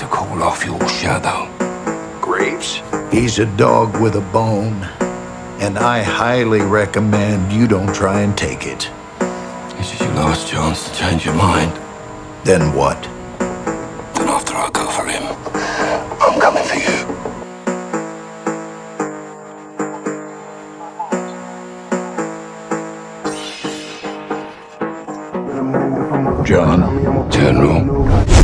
to call off your shadow. Graves? He's a dog with a bone, and I highly recommend you don't try and take it. This is your last chance to change your mind. Then what? Then after I go for him, I'm coming for you. John? General.